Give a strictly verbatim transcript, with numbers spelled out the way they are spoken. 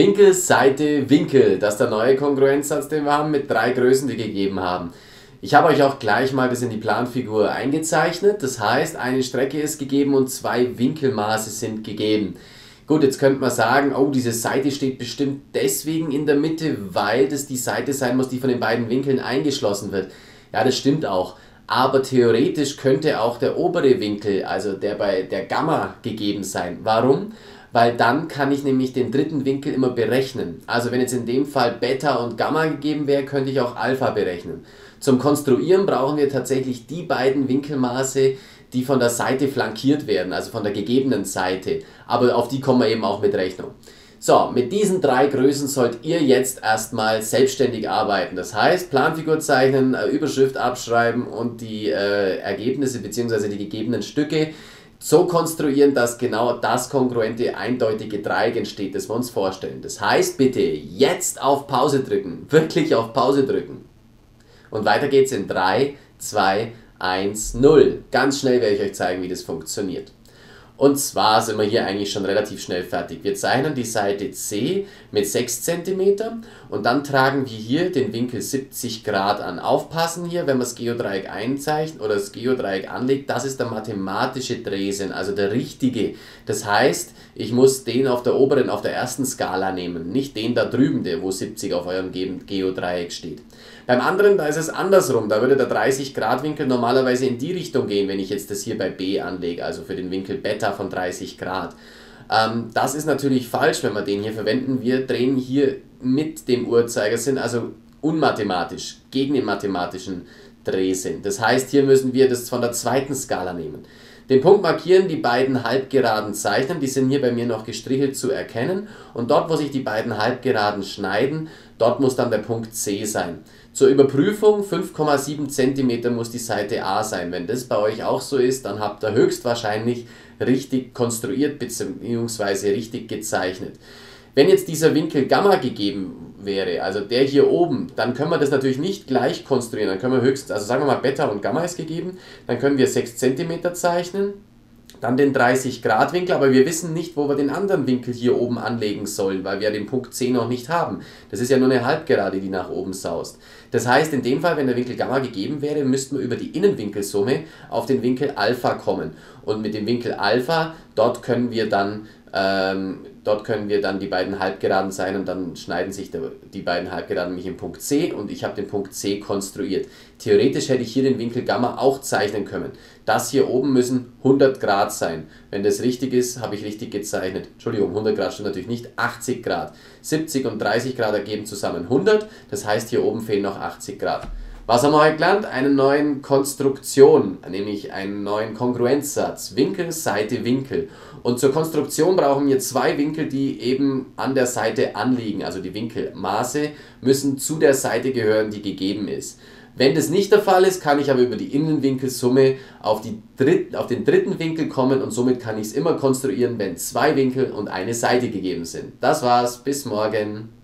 Winkel, Seite, Winkel. Das ist der neue Kongruenzsatz, den wir haben mit drei Größen, die gegeben haben. Ich habe euch auch gleich mal das in die Planfigur eingezeichnet. Das heißt, eine Strecke ist gegeben und zwei Winkelmaße sind gegeben. Gut, jetzt könnte man sagen, oh, diese Seite steht bestimmt deswegen in der Mitte, weil das die Seite sein muss, die von den beiden Winkeln eingeschlossen wird. Ja, das stimmt auch. Aber theoretisch könnte auch der obere Winkel, also der bei der Gamma, gegeben sein. Warum? Weil dann kann ich nämlich den dritten Winkel immer berechnen. Also wenn jetzt in dem Fall Beta und Gamma gegeben wäre, könnte ich auch Alpha berechnen. Zum Konstruieren brauchen wir tatsächlich die beiden Winkelmaße, die von der Seite flankiert werden, also von der gegebenen Seite. Aber auf die kommen wir eben auch mit Rechnung. So, mit diesen drei Größen sollt ihr jetzt erstmal selbstständig arbeiten. Das heißt, Planfigur zeichnen, Überschrift abschreiben und die äh, Ergebnisse bzw. die gegebenen Stücke so konstruieren, dass genau das kongruente, eindeutige Dreieck entsteht, das wir uns vorstellen. Das heißt, bitte jetzt auf Pause drücken, wirklich auf Pause drücken. Und weiter geht's in drei, zwei, eins, null. Ganz schnell werde ich euch zeigen, wie das funktioniert. Und zwar sind wir hier eigentlich schon relativ schnell fertig. Wir zeichnen die Seite C mit sechs Zentimeter und dann tragen wir hier den Winkel siebzig Grad an. Aufpassen hier, wenn man das Geodreieck einzeichnet oder das Geodreieck anlegt, das ist der mathematische Drehsinn, also der richtige. Das heißt, ich muss den auf der oberen, auf der ersten Skala nehmen, nicht den da drüben, der wo siebzig auf eurem Geodreieck steht. Beim anderen, da ist es andersrum, da würde der dreißig Grad Winkel normalerweise in die Richtung gehen, wenn ich jetzt das hier bei B anlege, also für den Winkel Beta von dreißig Grad. Ähm, das ist natürlich falsch, wenn wir den hier verwenden. Wir drehen hier mit dem Uhrzeigersinn, also unmathematisch, gegen den mathematischen Drehsinn. Das heißt, hier müssen wir das von der zweiten Skala nehmen. Den Punkt markieren, die beiden Halbgeraden zeichnen, die sind hier bei mir noch gestrichelt zu erkennen. Und dort, wo sich die beiden Halbgeraden schneiden, dort muss dann der Punkt C sein. Zur Überprüfung, fünf Komma sieben Zentimeter muss die Seite A sein. Wenn das bei euch auch so ist, dann habt ihr höchstwahrscheinlich richtig konstruiert bzw. richtig gezeichnet. Wenn jetzt dieser Winkel Gamma gegeben wäre, also der hier oben, dann können wir das natürlich nicht gleich konstruieren. Dann können wir höchstens, also sagen wir mal Beta und Gamma ist gegeben, dann können wir sechs Zentimeter zeichnen, dann den dreißig Grad Winkel, aber wir wissen nicht, wo wir den anderen Winkel hier oben anlegen sollen, weil wir den Punkt C noch nicht haben. Das ist ja nur eine Halbgerade, die nach oben saust. Das heißt, in dem Fall, wenn der Winkel Gamma gegeben wäre, müssten wir über die Innenwinkelsumme auf den Winkel Alpha kommen. Und mit dem Winkel Alpha, dort können wir dann Ähm, dort können wir dann die beiden Halbgeraden sein und dann schneiden sich der, die beiden Halbgeraden mich im Punkt C und ich habe den Punkt C konstruiert. Theoretisch hätte ich hier den Winkel Gamma auch zeichnen können. Das hier oben müssen hundert Grad sein. Wenn das richtig ist, habe ich richtig gezeichnet. Entschuldigung, hundert Grad stimmt natürlich nicht, achtzig Grad. siebzig und dreißig Grad ergeben zusammen hundert, das heißt hier oben fehlen noch achtzig Grad. Was haben wir heute gelernt? Eine neue Konstruktion, nämlich einen neuen Kongruenzsatz. Winkel, Seite, Winkel. Und zur Konstruktion brauchen wir zwei Winkel, die eben an der Seite anliegen. Also die Winkelmaße müssen zu der Seite gehören, die gegeben ist. Wenn das nicht der Fall ist, kann ich aber über die Innenwinkelsumme auf, die Dritt, auf den dritten Winkel kommen und somit kann ich es immer konstruieren, wenn zwei Winkel und eine Seite gegeben sind. Das war's, bis morgen.